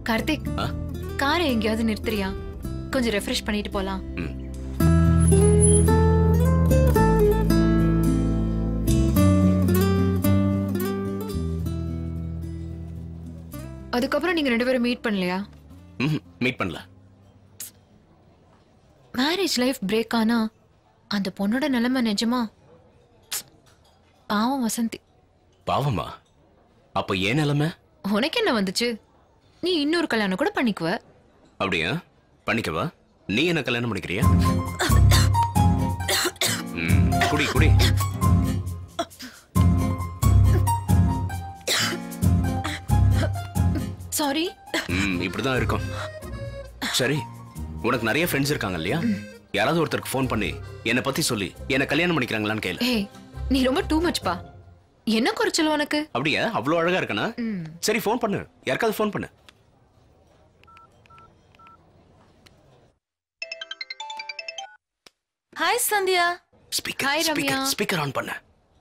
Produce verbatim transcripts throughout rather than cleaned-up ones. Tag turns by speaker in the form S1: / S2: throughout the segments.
S1: கார்த்திக், காரை எங்கேயாவது நிறுத்துறியா? கொஞ்சம் ரெஃப்ரெஷ் பண்ணிட்டு போலாம். அதுக்கப்புறம் நீங்க ரெண்டு பேரும் மீட் பண்ணலையா?
S2: மீட் பண்ணல.
S1: மேரேஜ் லைஃப் பிரேக் ஆனா அந்த பொண்ணோட நிலைமை நிஜமா பாவம் வசந்தி.
S2: பாவமா? அப்ப ஏன் நிலைமை?
S1: உனக்கு என்ன வந்துச்சு? நீ இன்னொரு கல்யாணம் கூட பண்ணிக்குவ.
S2: அப்படியா? பண்ணிக்கவா? நீ என்ன கல்யாணம் பண்ணிக்கிறியா? குடி குடி.
S1: சாரி.
S2: இப்படிதான் இருக்கும். சரி, உனக்கு நிறைய ஃப்ரெண்ட்ஸ் இருக்காங்க இல்லையா? யாராவது ஒருத்தருக்கு ஃபோன் பண்ணி என்ன பத்தி சொல்லி என்ன கல்யாணம் பண்ணிக்கிறாங்களான்னு கேளு.
S1: ஏய், நீ ரொம்ப டூ மச் பா. என்ன குறைச்சல் உனக்கு?
S2: அப்படியா? அவ்வளவு அழகா இருக்கனா? சரி, ஃபோன் பண்ணு. யாருக்காவது ஃபோன் பண்ணு.
S3: Hi Sandhya.
S2: Speaker hi Ramya. Speaker on பண்ணு.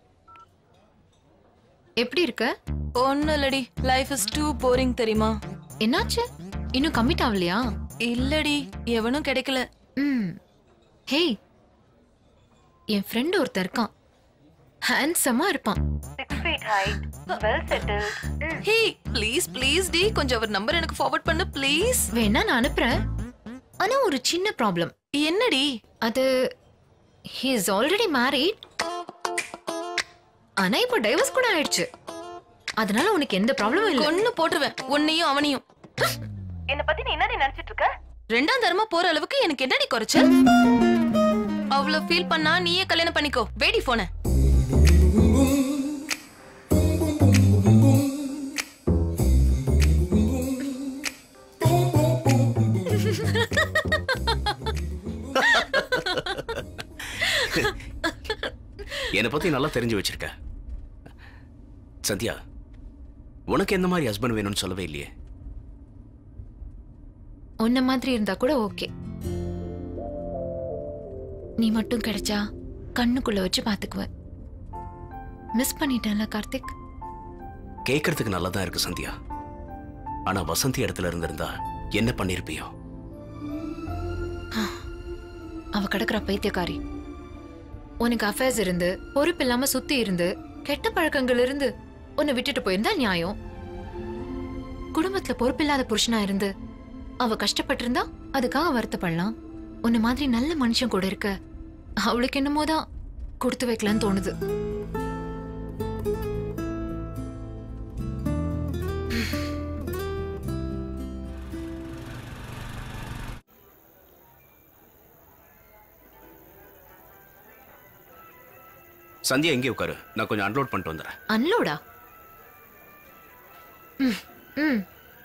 S1: எப்படி இருக்க?
S3: ஒன்னும் இல்லடி, லைஃப் இஸ் டூ போரிங் தெரியுமா?
S1: என்னாச்சு? இன்னும் கமிட் ஆகலையா?
S3: இல்லடி, எவனும் கிடைக்கல.
S1: ம். ஹேய், என் ஃப்ரெண்ட் ஒருத்தர் இருக்கான். ஹேண்ட்ஸமா இருப்பான்.
S4: six feet height, well settled.
S3: ஹே, ப்ளீஸ் ப்ளீஸ் டி, கொஞ்சம் அவர் நம்பர் எனக்கு ஃபார்வர்ட் பண்ணு ப்ளீஸ்.
S1: வேணா நான் அனுப்புறேன். ஆனா ஒரு சின்ன ப்ராப்ளம்.
S3: என்னடி?
S1: அது he is already married. ஆனா இப்போ டைவர்ஸ் கூட ஆயிடுச்சு. அதனால உனக்கு எந்த ப்ராப்ளமும் இல்ல.
S3: கொன்னு போட்டுருவேன் உன்னையும் அவனையும்.
S4: என்ன பத்தி நீ என்ன நினைச்சிட்டு இருக்க?
S3: ரெண்டாம் தரமா போற அளவுக்கு எனக்கு என்னடி குறைச்ச? அவ்வளவு ஃபீல் பண்ணா நீயே கல்யாணம் பண்ணிக்கோ. வேடி போன.
S2: என்ன பத்தி நல்லா தெரிஞ்சு வச்சிருக்க சந்தியா. உனக்கு எந்த மாதிரி ஹஸ்பண்ட் வேணும்னு சொல்லவே இல்லையே.
S1: உன்ன மாதிரி இருந்தா கூட ஓகே. நீ மட்டும் கிடைச்சா கண்ணுக்குள்ள வச்சு பாத்துக்குவ. மிஸ் பண்ணிட்டேன்ல கார்த்திக்.
S2: கேட்கறதுக்கு நல்லா தான் இருக்கு சந்தியா. ஆனா வசந்தி இடத்துல இருந்திருந்தா என்ன பண்ணிருப்பியோ?
S1: அவ கிடக்குற பைத்தியக்காரி. உனக்கு அஃபேர்ஸ் இருந்து பொறுப்பு இல்லாம சுத்தி இருந்து கெட்ட பழக்கங்கள் இருந்து உன்னை விட்டுட்டு போயிருந்தா நியாயம். குடும்பத்துல பொறுப்பில்லாத புருஷனா இருந்து அவ கஷ்டப்பட்டிருந்தா அதுக்காக வருத்தப்படலாம். உன்ன மாதிரி நல்ல மனுஷன் கூட இருக்க அவளுக்கு என்னமோதான் கொடுத்து வைக்கலான்னு தோணுது.
S2: சந்தியா எங்கே உட்காரு, நான் கொஞ்சம் அன்லோட் பண்ணிட்டு வந்துறேன்.
S1: அன்லோடா? ம் ம்.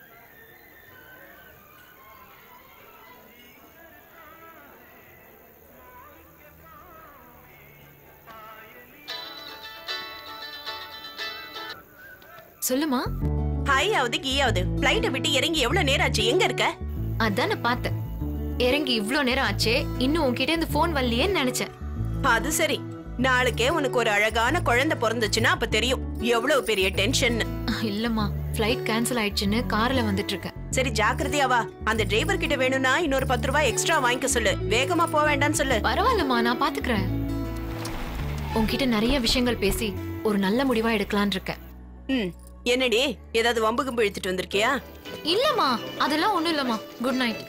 S1: சொல்லுமா.
S5: ஹாய் ஆவது கீயாவது ஃளைட்ட விட்டு இறங்கி எவ்வளவு நேரம் ஆச்சு? எங்க இருக்க?
S1: அதான் நான் பார்த்தேன். இறங்கி இவ்ளோ நேரம் ஆச்சே, இன்னும் உன்கிட்ட இந்த போன் வரலையேன்னு நினைச்சேன்.
S5: அது சரி, நாளைக்கே உனக்கு ஒரு அழகான குழந்தை பிறந்துச்சுன்னா அப்ப தெரியும் எவ்வளவு பெரிய டென்ஷன்.
S1: இல்லம்மா, ஃளைட் கேன்சல் ஆயிடுச்சுன்னு கார்ல வந்துட்டு இருக்கேன்.
S5: சரி ஜாக்கிரதையா வா. அந்த டிரைவர் கிட்ட வேணும்னா இன்னொரு பத்து ரூபாய் எக்ஸ்ட்ரா வாங்கிக்க சொல்லு. வேகமா போக வேண்டாம்னு சொல்லு.
S1: பரவாயில்லம்மா, நான் பாத்துக்கிறேன். உன்கிட்ட நிறைய விஷயங்கள் பேசி ஒரு நல்ல முடிவா எடுக்கலான் இருக்கேன்.
S5: ம், என்னடி ஏதாவது வம்பு கும்பு இழுத்துட்டு வந்திருக்கியா?
S1: இல்லம்மா, அதெல்லாம் ஒண்ணும் இல்லம்மா. Good night.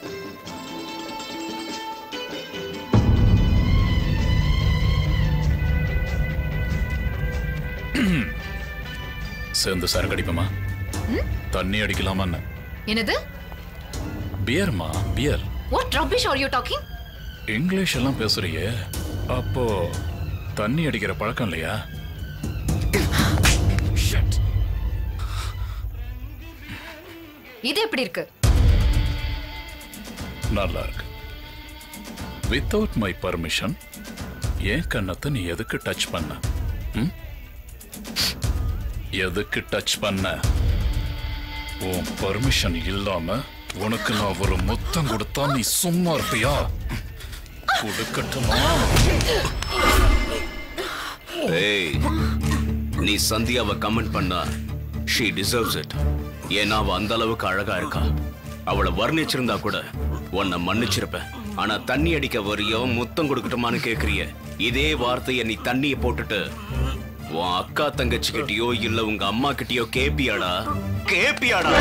S6: சேர்ந்து சரக்கு அடிப்போமா? தண்ணி அடிக்கலாமா?
S1: என்னது?
S6: பியர்மா, beer.
S1: What rubbish are you talking?
S6: English எல்லாம் பேசுறியே, அப்போ தண்ணி அடிக்கிற பழக்கம் இல்லையா?
S1: இது எப்படி இருக்கு?
S6: நல்லா இருக்கு. வித்தவுட் மை பர்மிஷன் ஏன் கண்ணத்தை நீ எதுக்கு டச் பண்ண? எதுக்கு டச் பண்ண? உன் பர்மிஷன் இல்லாம உனக்கு நான் ஒரு முத்தம் கொடுத்தா நீ சும்மா இருப்பியா? கொடுக்கட்டுமா?
S2: ஏய், நீ சந்தியாவை கமெண்ட் பண்ணா she deserves it. ஏன்னா அவ அந்த அளவுக்கு அழகா இருக்கா. அவளை வர்ணிச்சிருந்தா கூட உன்னை மன்னிச்சிருப்பேன். ஆனா தண்ணி அடிக்க வரியோ முத்தம் கொடுக்கட்டுமான்னு கேக்குறிய. இதே வார்த்தைய நீ தண்ணிய போட்டுட்டு உன் அக்கா தங்கச்சி கிட்டயோ இல்ல உங்க அம்மா கிட்டயோ கேப்பியாடா? கேப்பியாடா?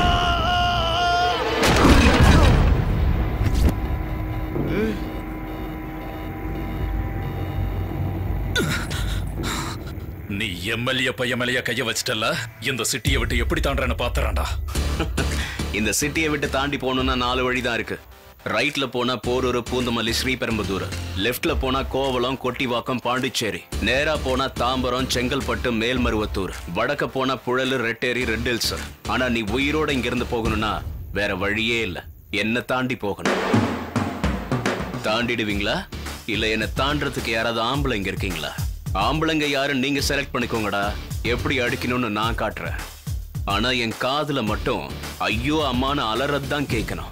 S6: நீ எம்எல்ஏ பையமலையா கைய வச்சிட்டல, இந்த சிட்டியை விட்டு எப்படி தாண்டறன்னு பாத்துறான்டா.
S2: இந்த சிட்டியை விட்டு தாண்டி போகணும்னா நாலு வழிதான் இருக்கு. ரைட்ல போனா போரூர், பூந்தமல்லி, ஸ்ரீபெரும்புதூர். லெஃப்ட்ல போனா கோவளம், கொட்டிவாக்கம், பாண்டிச்சேரி. நேரா போனா தாம்பரம், செங்கல்பட்டு, மேல்மருவத்தூர். வடக்க போனா புழல், ரெட்டேரி, ரெட் ஹில்ஸ். ஆனா நீ உயிரோட இங்க இருந்து போகணும்னா வேற வழியே இல்ல. என்ன தாண்டி போகணும். தாண்டிடுவீங்களா இல்ல என்ன தாண்டறதுக்கு யாராவது ஆம்பளை இங்க இருக்கீங்களா? ஆம்பளைங்க யாரும் நீங்க செலக்ட் பண்ணிக்கோங்கடா. எப்படி அடிக்கணும்னு நான் காட்டுறேன். ஆனா என் காதுல மட்டும் ஐயோ அம்மான்னு அலறதான் கேட்கணும்.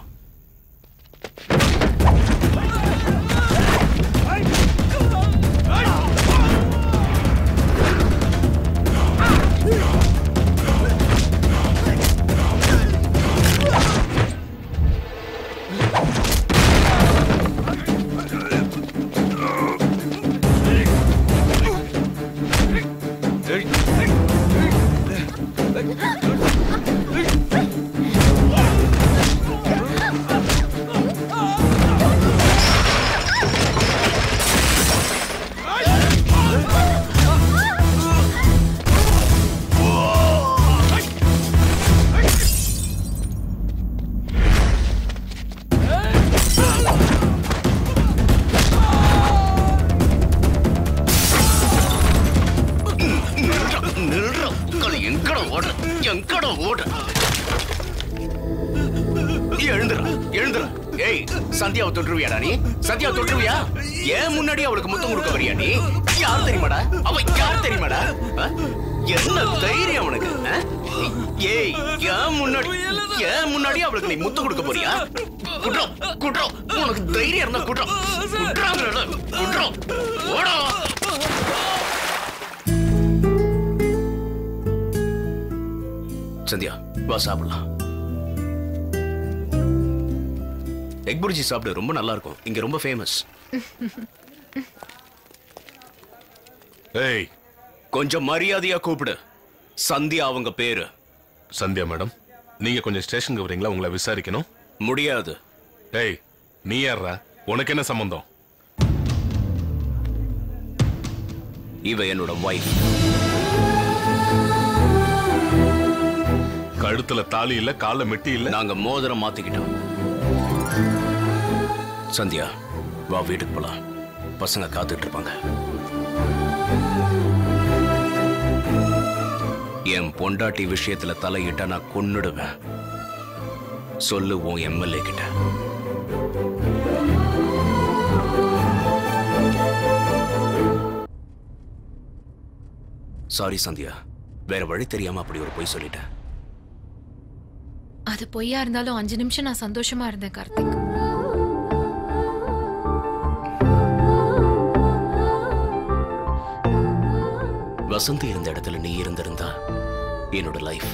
S2: சந்தியாவை தொற்றுவியாடா நீ? சந்தியாவை தொற்றுவியா? ஏன் முன்னாடி அவளுக்கு முத்தம் கொடுக்க வரியா நீ? யார் தெரியுமாடா அவ? யார் தெரியுமாடா? என்ன தைரியம் அவனுக்கு? ஏய், ஏன் முன்னாடி ஏன் முன்னாடி அவளுக்கு நீ முத்தம் கொடுக்க போறியா? குட்றோம் குட்றோம் உனக்கு தைரியம் இருந்தா குட்றோம் குட்றாங்கடா குட்றோம். ஓடா. சந்தியா வா சாப்பிடலாம். எக் புர்ஜி சாப்பிடு, ரொம்ப நல்லா இருக்கும். இங்க ரொம்ப ஃபேமஸ்.
S7: ஏய்,
S2: கொஞ்சம் மரியாதையா கூப்பிடு. சந்தியா அவங்க பேரு.
S7: சந்தியா மேடம், நீங்க கொஞ்சம் ஸ்டேஷனுக்கு வரீங்களா? உங்களை விசாரிக்கணும்.
S2: முடியாது.
S7: ஏய், நீ யாரா? உனக்கு என்ன சம்பந்தம்?
S2: இவ என்னோட வைஃப்.
S7: கழுத்துல தாலி இல்ல, கால மெட்டி இல்ல.
S2: நாங்க மோதிரம் மாத்திக்கிட்டோம். சந்தியா வா, வீட்டுக்கு போலாம். பசங்க காத்துட்டு இருப்பாங்க. என் பொண்டாட்டி விஷயத்துல தலையிட்ட நான் கொன்னுடுவேன். சொல்லு உன் எம்எல்ஏ கிட்ட. சாரி சந்தியா, வேற வழி தெரியாம அப்படி ஒரு பொய் சொல்லிட்டேன்.
S1: அது பொய்யா இருந்தாலும் அஞ்சு நிமிஷம் நான் சந்தோஷமா இருந்தேன் கார்த்திக்.
S2: வசந்தி இருந்த இடத்துல நீ இருந்திருந்தா என்னோட லைஃப்.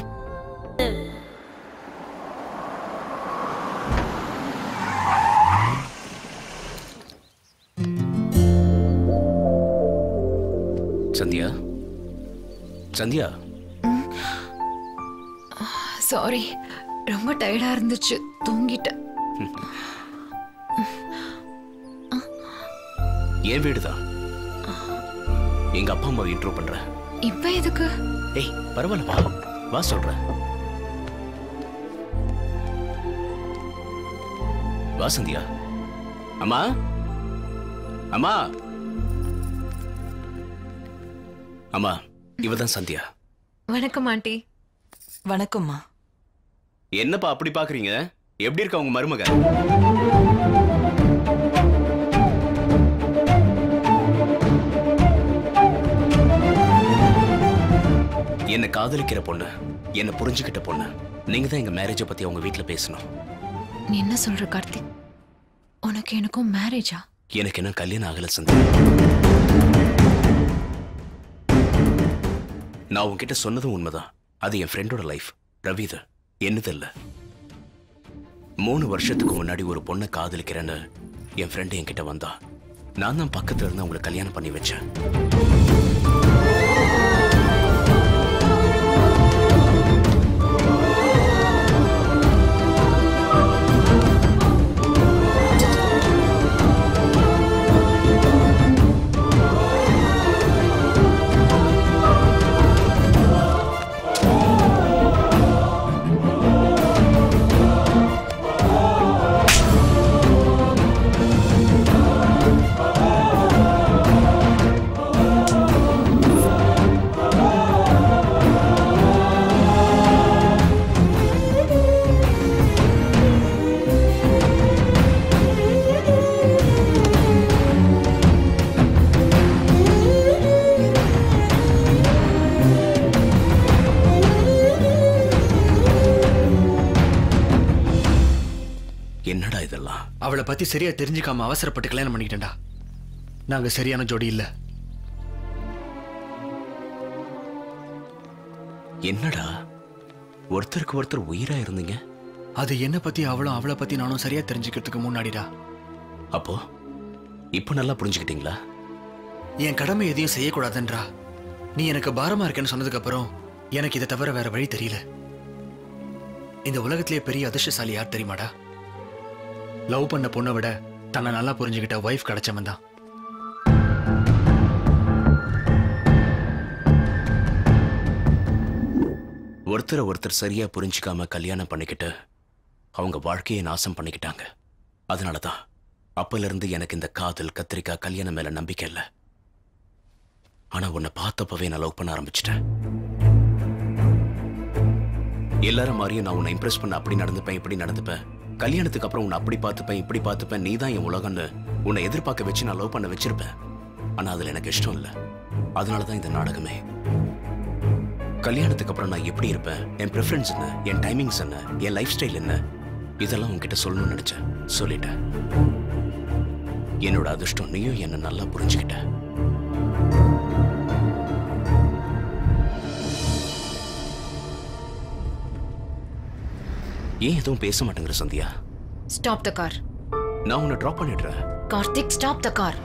S2: சந்தியா சந்தியா
S1: சாரி, ரொம்ப டயர்டா இருந்துச்சு, தூங்கிட்டேன்.
S2: என் வீடுதான். எங்க அப்பா அம்மா இன்ட்ரோ பண்ற.
S1: இப்ப எதுக்கு?
S2: ஏய் பரவாயில்ல, வா வா சொல்றேன். வா சந்தியா. அம்மா அம்மா அம்மா, இவதான் சந்தியா.
S1: வணக்கம் ஆண்டி.
S3: வணக்கம்மா.
S2: என்னப்பா அப்படி பாக்குறீங்க? எப்படி இருக்கா உங்க மருமக? என்ன காதலிக்கிற பொண்ணு, என்ன புரிஞ்சுக்கிட்ட பொண்ணு. நீங்க தான் எங்க மேரேஜை பத்தி அவங்க வீட்டுல பேசணும்.
S1: நீ என்ன சொல்ற கார்த்திக்? உனக்கு எனக்கும் மேரேஜா?
S2: எனக்கு என்ன கல்யாணம் ஆகல சந்தியா. நான் உன்கிட்ட சொன்னதும் உண்மைதான். அது என் ஃப்ரெண்டோட லைஃப். ரவிது என்னது இல்ல. மூணு வருஷத்துக்கு முன்னாடி ஒரு பொண்ணை காதலிக்கிறேன்னு என் ஃப்ரெண்டு என்கிட்ட வந்தா. நான் தான் பக்கத்துல இருந்து அவங்களை கல்யாணம் பண்ணி வச்சேன். என்னடா இதெல்லாம்?
S8: அவளை பத்தி சரியா தெரிஞ்சுக்காம அவசரப்பட்டு கல்யாணம் பண்ணிக்கிட்டேன்டா. நாங்க சரியான ஜோடி இல்ல.
S2: என்னடா ஒருத்தருக்கு ஒருத்தர் உயிரா இருந்தீங்க?
S8: அது என்ன பத்தி அவளும் அவளை பத்தி நானும் சரியா தெரிஞ்சுக்கிறதுக்கு முன்னாடிடா.
S2: அப்போ இப்ப நல்லா புரிஞ்சுக்கிட்டீங்களா?
S8: என் கடமை எதையும் செய்யக்கூடாதுன்றா. நீ எனக்கு பாரமா இருக்கேன்னு சொன்னதுக்கு அப்புறம் எனக்கு இதை தவிர வேற வழி தெரியல. இந்த உலகத்திலேயே பெரிய அதிர்ஷ்டசாலி யார் தெரியுமாடா? லவ் பண்ண பொண்ணை விட தன்னை நல்லா புரிஞ்சுக்கிட்ட வைஃப் கிடைச்சவன் தான்.
S2: ஒருத்தரை ஒருத்தர் சரியா புரிஞ்சுக்காம கல்யாணம் பண்ணிக்கிட்டு அவங்க வாழ்க்கையை நாசம் பண்ணிக்கிட்டாங்க. அதனாலதான் அப்பல இருந்து எனக்கு இந்த காதல் கத்திரிக்காய் கல்யாணம் மேல நம்பிக்கை இல்லை. ஆனா உன்னை பார்த்தப்பவே நான் லவ் பண்ண ஆரம்பிச்சிட்டேன். எல்லாரும் மாதிரியும் நான் உன்னை இம்ப்ரெஸ் பண்ண அப்படி நடந்துப்பேன் இப்படி நடந்துப்பேன். கல்யாணத்துக்கு அப்புறம் உன்னை அப்படி பார்த்துப்பேன் இப்படி பார்த்துப்பேன், நீ தான் என் உலகம்னு உன்னை எதிர்பார்க்க வச்சு நான் லவ் பண்ண வச்சிருப்பேன். ஆனா அதுல எனக்கு இஷ்டம் இல்லை. அதனாலதான் இந்த நாடகமே. கல்யாணத்துக்கு அப்புறம் நான் எப்படி இருப்பேன், என் ப்ரிஃபரன்ஸ் என்ன, என் டைமிங்ஸ் என்ன, என் லைஃப் ஸ்டைல் என்ன, இதெல்லாம் உன்கிட்ட சொல்லணும்னு நினைச்சேன். சொல்லிட்டேன். என்னோட அதிர்ஷ்டம் நீயும் என்ன நல்லா புரிஞ்சுக்கிட்ட. ஏன் எதுவும் பேச மாட்டேங்கிற சந்தியா?
S1: Stop the car.
S2: நான் உன்னை டிராப் பண்ணிடுறேன்.
S1: Karthik, stop the car.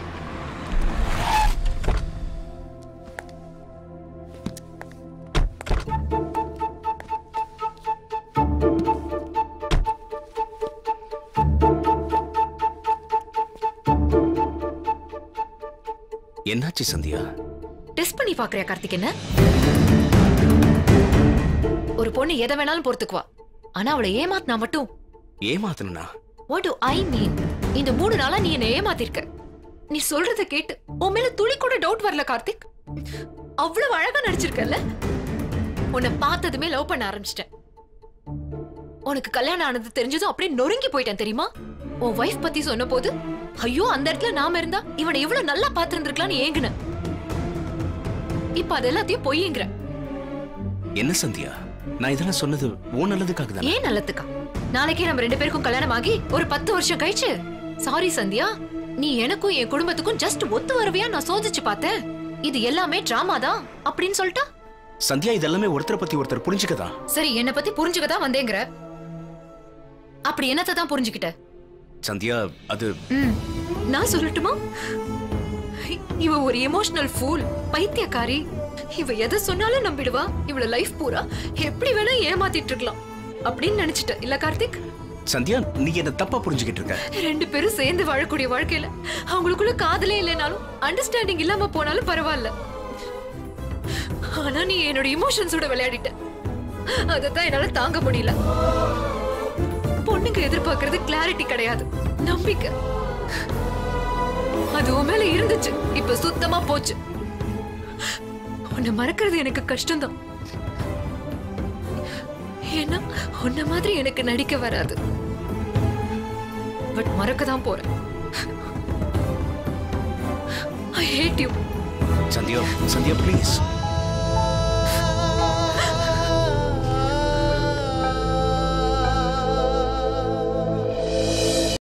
S2: என்னாச்சு சந்தியா?
S1: டெஸ்ட் பண்ணி பாக்குறியா கார்த்திக்? என்ன ஒரு பொண்ணு எதை வேணாலும் பொறுத்துக்குவா, ஆனா அவளை ஏமாத்தினா மட்டும்.
S2: ஏமாத்தனா?
S1: What do I mean? இந்த மூணு நாளா நீ என்ன ஏமாத்திருக்க. நீ சொல்றத கேட்டு உன் மேல துளி கூட டவுட் வரல கார்த்திக். அவ்வளவு அழகா நடிச்சிருக்கல. உன்னை பார்த்ததுமே லவ் பண்ண ஆரம்பிச்சிட்டேன். உனக்கு கல்யாணம் ஆனது தெரிஞ்சதும் அப்படியே நொறுங்கி போயிட்டேன் தெரியுமா? உன் வைஃப் பத்தி சொன்ன போது ஐயோ அந்த இடத்துல நாம இருந்தா இவனை எவ்வளவு நல்லா பாத்துருந்துருக்கலாம்னு ஏங்குன. இப்ப அது எல்லாத்தையும் பொய்யுங்கிற.
S2: என்ன சந்தியா, நான் இதெல்லாம் சொன்னது உன் நல்லதுக்காக தான்.
S1: ஏன் நல்லதுக்கா? நாளைக்கே நம்ம ரெண்டு பேருக்கும் கல்யாணம் ஆகி ஒரு பத்து வருஷம் கழிச்சு, சாரி சந்தியா, நீ எனக்கும் என் குடும்பத்துக்கும் ஜஸ்ட் ஒத்து வரவையா நான் சோதிச்சு பார்த்தேன். இது எல்லாமே டிராமா தான் அப்படின்னு சொல்லிட்டா?
S2: சந்தியா, இதெல்லாமே ஒருத்தரை பத்தி ஒருத்தர் புரிஞ்சுக்கதா.
S1: சரி, என்ன பத்தி புரிஞ்சுக்கதான் வந்தேங்கிற. அப்படி என்னத்தை தான் புரிஞ்சுக்கிட்ட?
S2: சந்தியா, அது
S1: நான் சொல்லட்டுமா? இவ ஒரு எமோஷனல் ஃபூல், பைத்தியக்காரி. இவ எதை சொன்னாலும் நம்பிடுவா. இவள லைஃப் பூரா எப்படி வேணா ஏமாத்திட்டு இருக்கலாம் அப்படின்னு நினைச்சிட்ட இல்ல கார்த்திக்?
S2: சந்தியா, நீ என்ன தப்பா புரிஞ்சுக்கிட்டு இருக்க.
S1: ரெண்டு பேரும் சேர்ந்து வாழக்கூடிய வாழ்க்கையில அவங்களுக்குள்ள காதலே இல்லைனாலும் அண்டர்ஸ்டாண்டிங் இல்லாம போனாலும் பரவாயில்ல. ஆனா நீ என்னோட இமோஷன்ஸோட விளையாடிட்ட. அதத்தான் என்னால தாங்க முடியல. பொண்ணுங்க எதிர்பார்க்கறது கிளாரிட்டி கிடையாது, நம்பிக்கை. அது உன் மேல இருந்துச்சு, இப்ப சுத்தமா போச்சு. உன்னை மறக்கிறது எனக்கு கஷ்டம்தான். ஏன்னா உன்ன மாதிரி எனக்கு நடிக்க வராது. பட் மறக்கதான் போறேன். I hate you.
S2: Sandhya, Sandhya please.